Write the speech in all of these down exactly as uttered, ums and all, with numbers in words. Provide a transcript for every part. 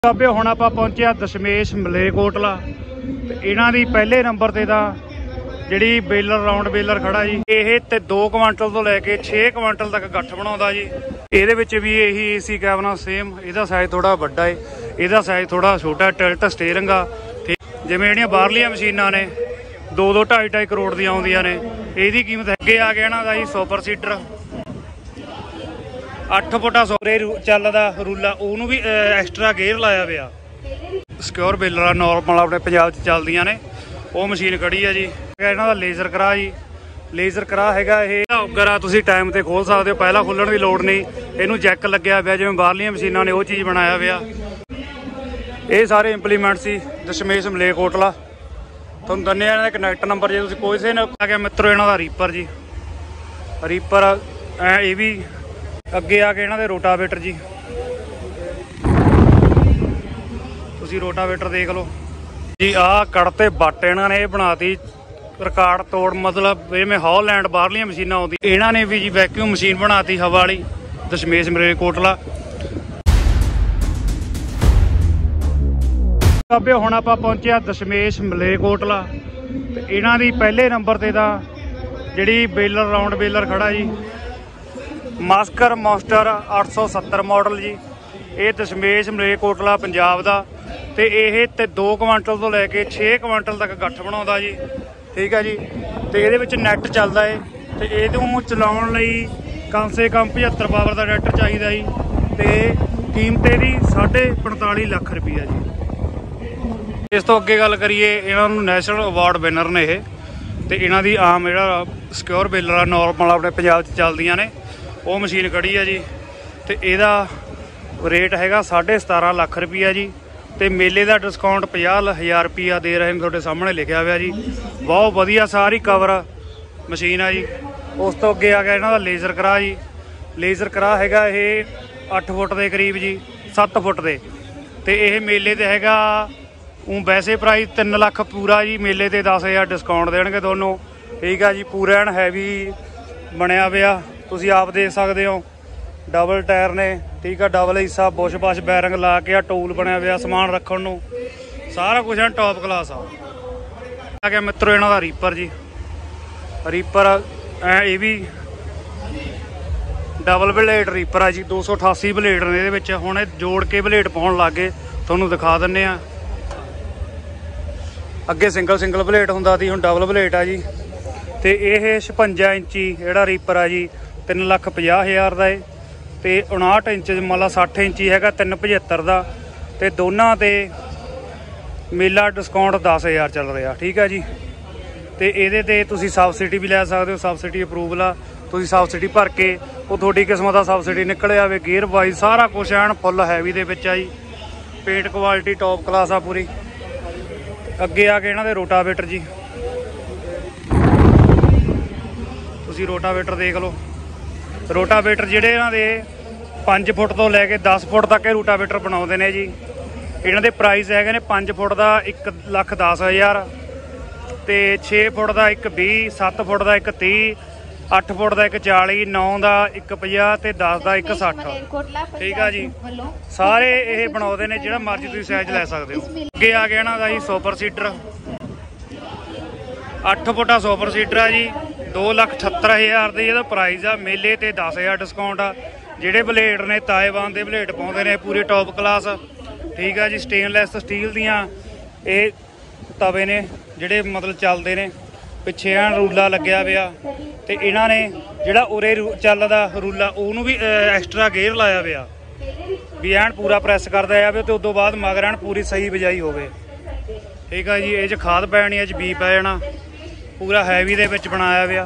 ਬਾਬੇ ਹੁਣ ਆਪਾਂ ਪਹੁੰਚਿਆ ਦਸ਼ਮੇਸ਼ ਮਲੇਰਕੋਟਲਾ ਤੇ ਇਹਨਾਂ ਦੀ ਪਹਿਲੇ ਨੰਬਰ ਤੇ ਤਾਂ ਜਿਹੜੀ ਬੇਲਰ ਰਾਉਂਡ ਬੇਲਰ ਖੜਾ ਜੀ, ਇਹ ਤੇ ਦੋ ਕੁਆਂਟਲ ਤੋਂ ਲੈ ਕੇ ਛੇ ਕੁਆਂਟਲ ਤੱਕ ਗੱਠ ਬਣਾਉਂਦਾ ਜੀ। ਇਹਦੇ ਵਿੱਚ ਵੀ ਇਹੀ ਏਸੀ ਕੈਬਨਾ ਸੇਮ, ਇਹਦਾ ਸਾਈਜ਼ ਥੋੜਾ ਵੱਡਾ ਹੈ, ਇਹਦਾ ਸਾਈਜ਼ ਥੋੜਾ ਛੋਟਾ। ਟਿਲਟ ਸਟੀਅਰਿੰਗ ਆ ਠੀਕ, ਜਿਵੇਂ ਜਿਹੜੀਆਂ ਬਾਹਰਲੀਆਂ ਮਸ਼ੀਨਾਂ ਨੇ ਦੋ ਦੋ ਢਾਈ ਢਾਈ ਕਰੋੜ ਦੀਆਂ ਆਉਂਦੀਆਂ ਨੇ, ਇਹਦੀ ਕੀਮਤ ਅੱਗੇ ਆ ਗਿਆ ਇਹਨਾਂ ਦਾ ਜੀ ਸੁਪਰ ਸੀਡਰ ਅੱਠ ਫੁੱਟਾ ਸੋਰੇ ਚੱਲਦਾ ਰੂਲਾ, ਉਹਨੂੰ ਵੀ ਐਕਸਟਰਾ ਗੇਅਰ ਲਾਇਆ ਪਿਆ। ਸਿਕਿਉਰ ਬੇਲਰ ਨੋਰਮਲ ਆਪਣੇ ਪੰਜਾਬ 'ਚ ਚੱਲਦੀਆਂ ਨੇ, ਉਹ ਮਸ਼ੀਨ ਖੜੀ ਆ ਜੀ। ਇਹਨਾਂ ਦਾ ਲੇਜ਼ਰ ਕਰਾ ਜੀ, ਲੇਜ਼ਰ ਕਰਾ ਹੈਗਾ। ਇਹ ਔਗਰ ਆ, ਤੁਸੀਂ ਟਾਈਮ ਤੇ ਖੋਲ ਸਕਦੇ ਹੋ, ਪਹਿਲਾਂ ਖੋਲਣ ਦੀ ਲੋੜ ਨਹੀਂ। ਇਹਨੂੰ ਜੈਕ ਲੱਗਿਆ ਪਿਆ ਜਿਵੇਂ ਬਾਹਰਲੀਆਂ ਮਸ਼ੀਨਾਂ ਨੇ, ਉਹ ਚੀਜ਼ ਬਣਾਇਆ ਪਿਆ। ਇਹ ਸਾਰੇ ਇੰਪਲੀਮੈਂਟ ਸੀ ਦਸ਼ਮੇਸ਼ ਮਲੇਰਕੋਟਲਾ। ਤੁਹਾਨੂੰ ਦੰਨੇ ਇਹਨਾਂ ਦਾ ਕਨੈਕਟ ਨੰਬਰ, ਜੇ ਤੁਸੀਂ ਕੋਈ ਸੇ ਨਾ ਆ ਗਿਆ ਮਿੱਤਰੋ। ਇਹਨਾਂ ਦਾ ਰੀਪਰ ਜੀ, ਰੀਪਰ ਐ ਇਹ ਵੀ ਅੱਗੇ ਆ ਕੇ ਇਹਨਾਂ ਦੇ ਰੋਟਾਵੇਟਰ ਜੀ, ਤੁਸੀਂ ਰੋਟਾਵੇਟਰ ਦੇਖ ਲਓ ਜੀ। ਆਹ ਕੜਤੇ ਬੱਟ ਇਹਨਾਂ ਨੇ ਇਹ ਬਣਾਤੀ ਰਿਕਾਰਡ ਤੋੜ, ਮਤਲਬ ਜਿਵੇਂ ਹਾਲੈਂਡ ਬਾਹਰਲੀਆਂ ਮਸ਼ੀਨਾਂ ਆਉਂਦੀਆਂ, ਇਹਨਾਂ ਨੇ ਵੀ ਜੀ ਵੈਕਿਊਮ ਮਸ਼ੀਨ ਬਣਾਤੀ ਹਵਾ ਵਾਲੀ ਦਸ਼ਮੇਸ਼ ਮਲੇਰਕੋਟਲਾ। ਬਾਬੇ ਹੁਣ ਆਪਾਂ ਪਹੁੰਚਿਆ ਦਸ਼ਮੇਸ਼ ਮਲੇਰਕੋਟਲਾ ਤੇ ਇਹਨਾਂ ਦੀ ਪਹਿਲੇ ਨੰਬਰ ਤੇ ਤਾਂ ਜਿਹੜੀ ਬੇਲਰ ਰਾਉਂਡ ਬੇਲਰ ਖੜਾ ਜੀ, ਮਾਸਕਰ ਮੋਸਟਰ ਅੱਠ ਸੌ ਸੱਤਰ ਮਾਡਲ ਜੀ। ਇਹ ਦਸ਼ਮੇਸ਼ ਮਲੇਰਕੋਟਲਾ ਪੰਜਾਬ ਦਾ, ਤੇ ਇਹ ਤੇ ਦੋ ਕੁਆਂਟਲ ਤੋਂ ਲੈ ਕੇ ਛੇ ਕੁਆਂਟਲ ਤੱਕ ਗੱਠ ਬਣਾਉਂਦਾ ਜੀ, ਠੀਕ ਹੈ ਜੀ। ਤੇ ਇਹਦੇ ਵਿੱਚ ਨੈੱਟ ਚੱਲਦਾ ਹੈ, ਤੇ ਇਹਨੂੰ ਚਲਾਉਣ ਲਈ ਕਮ ਸੇ ਕਮ ਪਝੱਤਰ ਪਾਵਰ ਦਾ ਟਰੈਕਟਰ ਚਾਹੀਦਾ ਜੀ। ਤੇ ਕੀਮਤ ਇਹਦੀ ਸਾਢੇ ਪੰਤਾਲੀ ਲੱਖ ਰੁਪਈਆ ਜੀ। ਇਸ ਤੋਂ ਅੱਗੇ ਗੱਲ ਕਰੀਏ, ਇਹਨਾਂ ਨੂੰ ਨੈਸ਼ਨਲ ਅਵਾਰਡ ਵਿਨਰ ਨੇ ਇਹ, ਤੇ ਇਹਨਾਂ ਦੀ ਆਮ ਜਿਹੜਾ ਸਿਕਿਉਰ ਬੇਲਰ ਆ ਨੋਰਮਲ ਆਪਣੇ ਪੰਜਾਬ 'ਚ ਚੱਲਦੀਆਂ ਨੇ, ਉਹ ਮਸ਼ੀਨ ਖੜੀ ਆ ਜੀ। ਤੇ ਇਹਦਾ ਰੇਟ ਹੈਗਾ ਸਾਢੇ ਸਤਾਰਾਂ ਲੱਖ ਰੁਪਈਆ ਜੀ। ਤੇ ਮੇਲੇ ਦਾ ਡਿਸਕਾਊਂਟ ਪੰਜਾਹ ਹਜ਼ਾਰ ਰੁਪਈਆ ਦੇ ਰਹੇ ਨੇ, ਤੁਹਾਡੇ ਸਾਹਮਣੇ ਲਿਖਿਆ ਹੋਇਆ ਜੀ। ਬਹੁਤ ਵਧੀਆ ਸਾਰੀ ਕਵਰ ਮਸ਼ੀਨ ਆ ਜੀ। ਉਸ ਤੋਂ ਅੱਗੇ ਆ ਗਿਆ ਇਹਨਾਂ ਦਾ ਲੇਜ਼ਰ ਕਰਾ ਜੀ। ਲੇਜ਼ਰ ਕਰਾ ਹੈਗਾ ਇਹ ਅੱਠ ਫੁੱਟ ਦੇ ਕਰੀਬ ਜੀ, ਸੱਤ ਫੁੱਟ ਦੇ। ਤੇ ਇਹ ਮੇਲੇ ਤੇ ਹੈਗਾ ਉਹ ਵੈਸੇ ਪ੍ਰਾਈਸ ਤਿੰਨ ਲੱਖ ਪੂਰਾ ਜੀ, ਮੇਲੇ ਤੇ ਦਸ ਹਜ਼ਾਰ ਡਿਸਕਾਊਂਟ ਦੇਣਗੇ ਦੋਨੋਂ, ਠੀਕ ਆ ਜੀ। ਪੂਰਾ ਐਨ ਹੈਵੀ ਬਣਿਆ ਪਿਆ, ਤੁਸੀਂ ਆਪ ਦੇਖ ਸਕਦੇ ਹੋ। ਡਬਲ ਟਾਇਰ ਨੇ, ਠੀਕ ਆ, ਡਬਲ ਹਿੱਸਾ ਬੁਸ਼ ਬਸ਼ ਬੈਰਿੰਗ ਲਾ ਕੇ ਆ ਟੂਲ ਬਣਿਆ ਪਿਆ ਸਮਾਨ ਰੱਖਣ ਨੂੰ, ਸਾਰਾ ਕੁਝ ਐ ਟੌਪ ਕਲਾਸ ਆ। ਆ ਗਿਆ ਮਿੱਤਰੋ ਇਹਨਾਂ ਦਾ ਰੀਪਰ ਜੀ, ਰੀਪਰ ਐ ਇਹ ਵੀ ਡਬਲ ਬਲੇਡ ਰੀਪਰ ਆ ਜੀ। ਦੋ ਸੌ ਅਠਾਸੀ ਬਲੇਡ ਨੇ ਇਹਦੇ ਵਿੱਚ, ਹੁਣ ਇਹ ਜੋੜ ਕੇ ਬਲੇਡ ਪਾਉਣ ਲੱਗ ਗਏ, ਤੁਹਾਨੂੰ ਦਿਖਾ ਦਿੰਨੇ ਆ। ਅੱਗੇ ਸਿੰਗਲ ਸਿੰਗਲ ਬਲੇਡ ਹੁੰਦਾ ਸੀ, ਹੁਣ ਡਬਲ ਬਲੇਡ ਆ ਜੀ। ਤੇ ਇਹ ਛਪੰਜਾ ਇੰਚੀ ਜਿਹੜਾ ਰੀਪਰ ਆ ਜੀ, ਤਿੰਨ ਲੱਖ ਪੰਜਾਹ ਹਜ਼ਾਰ ਦਾ ਏ। ਤੇ ਉਣਾਹਠ ਇੰਚ ਮਤਲਬ ਸੱਠ ਇੰਚੀ ਹੈਗਾ ਤਿੰਨ ਪਝੱਤਰ ਦਾ। ਤੇ ਦੋਨਾਂ ਤੇ ਮੇਲਾ ਡਿਸਕਾਊਂਟ ਦਸ ਹਜ਼ਾਰ ਚੱਲ ਰਿਹਾ, ਠੀਕ ਆ ਜੀ। ਤੇ ਇਹਦੇ ਤੇ ਤੁਸੀਂ ਸਬਸਿਡੀ ਵੀ ਲੈ ਸਕਦੇ ਹੋ, ਸਬਸਿਡੀ ਅਪਰੂਵਲ ਆ, ਤੁਸੀਂ ਸਬਸਿਡੀ ਭਰ ਕੇ ਉਹ ਤੁਹਾਡੀ ਕਿਸਮਤ ਦਾ ਸਬਸਿਡੀ ਨਿਕਲ ਆਵੇ। ਗੇਅਰ ਵਾਈਜ਼ ਸਾਰਾ ਕੁਛ ਐਨ ਫੁੱਲ ਹੈਵੀ ਦੇ ਵਿੱਚ ਆ ਜੀ। ਪੇਂਟ ਕੁਆਲਿਟੀ ਟੌਪ ਕਲਾਸ ਆ ਪੂਰੀ। ਅੱਗੇ ਆ ਕੇ ਇਹਨਾਂ ਦੇ ਰੋਟਾਵੇਟਰ ਜੀ, ਤੁਸੀਂ ਰੋਟਾਵੇਟਰ ਦੇਖ ਲਓ। ਰੋਟਾਵੇਟਰ ਜਿਹੜੇ ਇਹਨਾਂ ਦੇ ਪੰਜ ਫੁੱਟ ਤੋਂ ਲੈ ਕੇ ਦਸ ਫੁੱਟ ਤੱਕ ਇਹ ਰੋਟਾਵੇਟਰ ਬਣਾਉਂਦੇ ਨੇ ਜੀ। ਇਹਨਾਂ ਦੇ ਪ੍ਰਾਈਸ ਹੈਗੇ ਨੇ ਪੰਜ ਫੁੱਟ ਦਾ ਇੱਕ ਲੱਖ ਦਸ ਹਜ਼ਾਰ, ਤੇ ਛੇ ਫੁੱਟ ਦਾ ਇੱਕ ਵੀਹ, ਸੱਤ ਫੁੱਟ ਦਾ ਇੱਕ ਤੀਹ, ਅੱਠ ਫੁੱਟ ਦਾ ਇੱਕ ਚਾਲੀ, ਨੌ ਦਾ ਇੱਕ ਪੰਜਾਹ, ਤੇ ਦਸ ਦਾ ਇੱਕ ਸੱਠ, ਠੀਕ ਆ ਜੀ। ਸਾਰੇ ਇਹ ਬਣਾਉਂਦੇ ਨੇ, ਜਿਹੜਾ ਮਰਜ਼ੀ ਤੁਸੀਂ ਸਾਈਜ਼ ਲੈ ਸਕਦੇ ਹੋ। ਅੱਗੇ ਆ ਗਿਆ ਇਹਨਾਂ ਦਾ ਜੀ ਸੁਪਰ ਸੀਡਰ, ਅੱਠ ਫੁੱਟਾ ਸੁਪਰ ਸੀਡਰ ਆ ਜੀ। ਦੋ ਲੱਖ ਅਠੱਤਰ ਹਜ਼ਾਰ ਦੇ ਇਹਦਾ ਪ੍ਰਾਈਜ਼ ਆ, ਮੇਲੇ ਤੇ ਦਸ ਹਜ਼ਾਰ ਡਿਸਕਾਊਂਟ ਆ। ਜਿਹੜੇ ਬਲੇਡ ਨੇ ਤਾਇਵਾਨ ਦੇ ਬਲੇਡ ਪਾਉਂਦੇ ਨੇ, ਪੂਰੇ ਟੌਪ ਕਲਾਸ, ਠੀਕ ਆ ਜੀ। ਸਟੇਨਲੈਸ ਸਟੀਲ ਦੀਆਂ ਇਹ ਤਵੇ ਨੇ ਜਿਹੜੇ ਮਤਲਬ ਚੱਲਦੇ ਨੇ, ਪਿੱਛੇ ਐਨ ਰੂਲਾ ਲੱਗਿਆ ਪਿਆ। ਤੇ ਇਹਨਾਂ ਨੇ ਜਿਹੜਾ ਉਰੇ ਚੱਲਦਾ ਰੂਲਾ, ਉਹਨੂੰ ਵੀ ਐਕਸਟਰਾ ਗੇਅਰ ਲਾਇਆ ਪਿਆ ਵੀ ਐਨ ਪੂਰਾ ਪ੍ਰੈਸ ਕਰਦਾ ਜਾਵੇ, ਤੇ ਉਦੋਂ ਬਾਅਦ ਮਗਰ ਐਨ ਪੂਰੀ ਸਹੀ ਬਜਾਈ ਹੋਵੇ, ਠੀਕ ਆ ਜੀ। ਇਹ 'ਚ ਖਾਦ ਪੈਣੀ, ਇਹ 'ਚ ਬੀ ਪੈ ਜਾਣਾ, ਪੂਰਾ ਹੈਵੀ ਦੇ ਵਿੱਚ ਬਣਾਇਆ ਪਿਆ।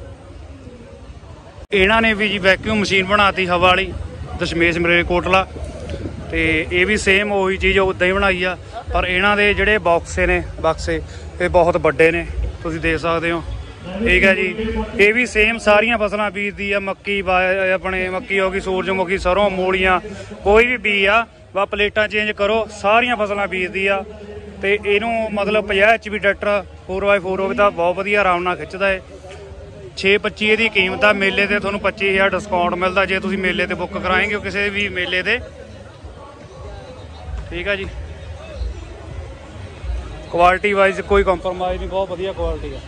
ਇਹਨਾਂ ਨੇ ਵੀ ਜੀ ਵੈਕਿਊਮ ਮਸ਼ੀਨ ਬਣਾਤੀ ਹਵਾ ਵਾਲੀ ਦਸ਼ਮੇਸ਼ ਮਲੇਰਕੋਟਲਾ। ਤੇ ਇਹ ਵੀ ਸੇਮ ਉਹੀ ਚੀਜ਼ ਉੱਦਾਂ ਹੀ ਬਣਾਈ ਆ, ਪਰ ਇਹਨਾਂ ਦੇ ਜਿਹੜੇ ਬਾਕਸੇ ਨੇ ਬਕਸੇ ਇਹ ਬਹੁਤ ਵੱਡੇ ਨੇ, ਤੁਸੀਂ ਦੇਖ ਸਕਦੇ ਹੋ, ਠੀਕ ਹੈ ਜੀ। ਇਹ ਵੀ ਸੇਮ ਸਾਰੀਆਂ ਫਸਲਾਂ ਬੀਜਦੀ ਆ, ਮੱਕੀ ਆਪਣੇ ਮੱਕੀ ਹੋ ਗਈ, ਸੂਰਜਮੁਖੀ, ਸਰੋਂ, ਮੂਲੀਆਂ, ਕੋਈ ਵੀ ਬੀਜ ਆ, ਬਸ ਪਲੇਟਾਂ ਚੇਂਜ ਕਰੋ, ਸਾਰੀਆਂ ਫਸਲਾਂ ਬੀਜਦੀ ਆ। ਤੇ ਇਹਨੂੰ ਮਤਲਬ ਪੰਜਾਹ H P tractor four by four ਹੋਵੇ ਤਾਂ ਬਹੁਤ ਵਧੀਆ ਆਰਾਮ ਨਾਲ ਖਿੱਚਦਾ ਹੈ। ਛੇ ਪੱਚੀ ਇਹਦੀ ਕੀਮਤ ਆ। ਮੇਲੇ ਤੇ ਤੁਹਾਨੂੰ ਪੱਚੀ ਹਜ਼ਾਰ ਡਿਸਕਾਊਂਟ ਮਿਲਦਾ ਜੇ ਤੁਸੀਂ ਮੇਲੇ ਤੇ ਬੁੱਕ ਕਰਾਏਂਗੇ ਕਿਸੇ ਵੀ ਮੇਲੇ ਤੇ। ठीक है जी। क्वालिटी वाइज कोई कंप्रोमाइज़ नहीं, बहुत वधिया क्वालिटी है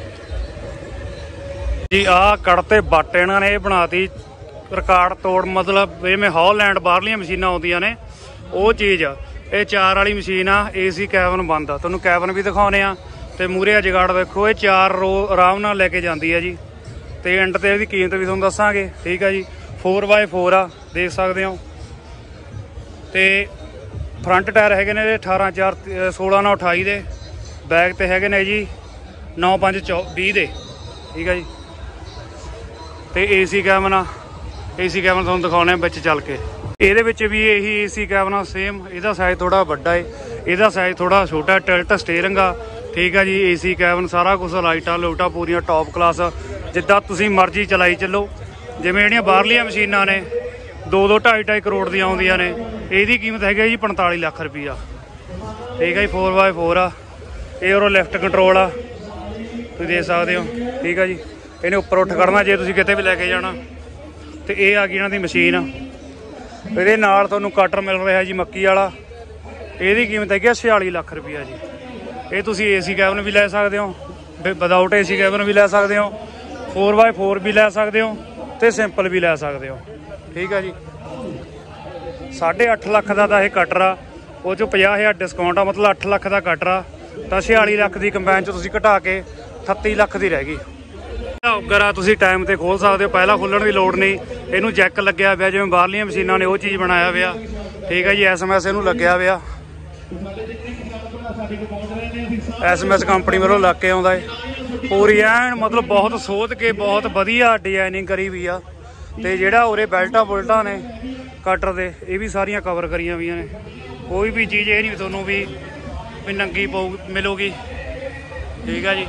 जी। आ कड़ते बट इन्होंने ये बनाती रिकॉर्ड तोड़, मतलब जिवें हॉलैंड बाहरलियां मशीनां आउंदियां ने वो चीज़ आ। ये चार वाली मशीन आ, ए सी कैबन बंद आ। तुहानूं कैबन भी दिखाउने आ ते मूहरे आ जगाड़ देखो। ये चार रो आराम नाल लैके जाती है जी। तो एंड ते इहदी कीमत भी तुहानूं दस्सांगे, ठीक है जी। फोर बाय फोर आ, देख सकते हो। तो फ्रंट टायर है ने अठारह चार सोलह नौ अठाई दे, बैक ते है ने जी नौ पंज चौ भी दे, ठीक है जी। तो ए सी कैबन आ, ए सी कैबन तुहानूं दिखाउने विच चल के। ਇਹਦੇ ਵਿੱਚ भी यही ए सी कैबन सेम। ਇਹਦਾ ਸਾਈਜ਼ थोड़ा ਵੱਡਾ है, ਇਹਦਾ ਸਾਈਜ਼ थोड़ा छोटा। ਟਿਲਟ ਸਟੀਅਰਿੰਗ ਆ, ठीक है जी। ए सी कैबन सारा कुछ लाइटां लूटां पूरियां टॉप क्लास, जिद्दां तुसीं मर्जी चलाई चलो। जिवें ਜਿਹੜੀਆਂ ਬਾਹਰਲੀਆਂ मशीनां ने दो दो ढाई ढाई करोड़ ਦੀਆਂ ਆਉਂਦੀਆਂ ਨੇ, ਇਹਦੀ ਕੀਮਤ ਹੈਗੀ ਜੀ पैंताली ਲੱਖ रुपया, ठीक है जी। फोर बाय फोर आ, ਇਹ ਔਰ ਲਿਫਟ ਕੰਟਰੋਲ ਆ, ਤੁਸੀਂ ਦੇਖ ਸਕਦੇ ਹੋ, ठीक है जी। ਇਹਨੇ ਉੱਪਰ ਉੱਠ ਕਰਨਾ ਜੇ ਤੁਸੀਂ ਕਿਤੇ ਵੀ ਲੈ ਕੇ ਜਾਣਾ। ਤੇ ਇਹ ਆ ਗਈ ਇਹਨਾਂ ਦੀ ਮਸ਼ੀਨ। ਇਹਦੇ ਨਾਲ ਤੁਹਾਨੂੰ ਕਟਰ ਮਿਲ ਰਿਹਾ ਜੀ ਮੱਕੀ ਵਾਲਾ, ਇਹਦੀ ਕੀਮਤ ਹੈਗੀ छियाली ਲੱਖ ਰੁਪਇਆ ਜੀ। ਇਹ ਤੁਸੀਂ ਏ ਸੀ ਕੈਬਨ ਵੀ ਲੈ ਸਕਦੇ ਹੋ, ਵਿਦਆਊਟ ਏ ਸੀ ਕੈਬਨ ਵੀ ਲੈ ਸਕਦੇ ਹੋ, फोर बाय फोर भी ਲੈ ਸਕਦੇ ਹੋ ਤੇ ਸਿੰਪਲ ਵੀ ਲੈ ਸਕਦੇ ਹੋ, ठीक है जी। साढ़े अठ लख का तो यह कटर आ, वो चो पचास हज़ार डिस्काउंट आ, मतलब अठ लख का कटर आ। तो छियाली लख की कंबाइन चो तुसीं घटा के अठत्ती लख की रह गई। ऑगर आ, तुसीं टाइम ते खोल सकते हो, पहला खोलण की लोड़ नहीं। इनू जैक लग्या पिया जिवें बाहरलियां मशीनां ने वो चीज़ बनाया पिया, ठीक है जी। एस एम एस इनू लग्या पिया, एस एम एस कंपनी वालों लग के आउंदा है पूरी एन, मतलब बहुत सोच के बहुत वधिया डिजाइनिंग करी हुई आ। तो जिहड़ा उरे बैल्टा बुल्टा ने कटर दे ये भी सारियां कवर करियां हुई ने। कोई भी चीज़ ये नहीं तुहानूं भी भी नंगी पऊ मिलूगी, ठीक है जी।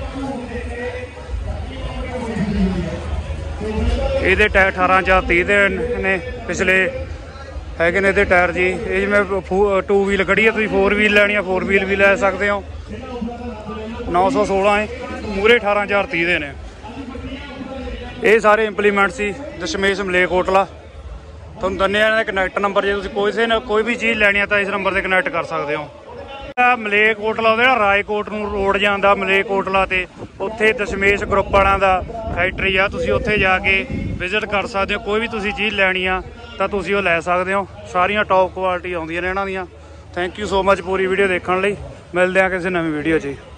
ये टायर अठारह चार तीह दे ने पिछले है ने टायर जी। ये जिवें टू व्हील खड़ी है, तुसीं फोर व्हील लैनी है फोर व्हील भी लै सकते हो। नौ सौ सोलह है, मूहरे अठारह चार तीह दे ने। ये सारे इंपलीमेंट सी दशमेश मलेरकोटला। तुहानूं दन्ने इन्हां दे कनैक्ट नंबर, जे तुसीं कोई से कोई भी चीज़ लैनी है तो इस नंबर से कनैक्ट कर सकते हो। मलेरकोटला ਉਹਦਾ ਰਾਏਕੋਟ ਨੂੰ ਰੋਡ ਜਾਂਦਾ ਮਲੇਰਕੋਟਲਾ ਤੇ ਉੱਥੇ ਦਸ਼ਮੇਸ਼ ਗਰੁੱਪ ਵਾਲਿਆਂ ਦਾ ਫੈਕਟਰੀ ਆ। ਤੁਸੀਂ ਉੱਥੇ ਜਾ ਕੇ ਵਿਜ਼ਿਟ ਕਰ ਸਕਦੇ ਹੋ। ਕੋਈ ਵੀ ਤੁਸੀਂ ਚੀਜ਼ ਲੈਣੀ ਆ ਤਾਂ ਤੁਸੀਂ ਉਹ ਲੈ ਸਕਦੇ ਹੋ। ਸਾਰੀਆਂ ਟੌਪ ਕੁਆਲਿਟੀ ਆਉਂਦੀਆਂ ਨੇ ਇਹਨਾਂ ਦੀਆਂ। ਥੈਂਕ ਯੂ ਸੋ ਮਚ ਪੂਰੀ ਵੀਡੀਓ ਦੇਖਣ ਲਈ। ਮਿਲਦੇ ਆ ਕਿਸੇ ਨਵੀਂ ਵੀਡੀਓ 'ਚ।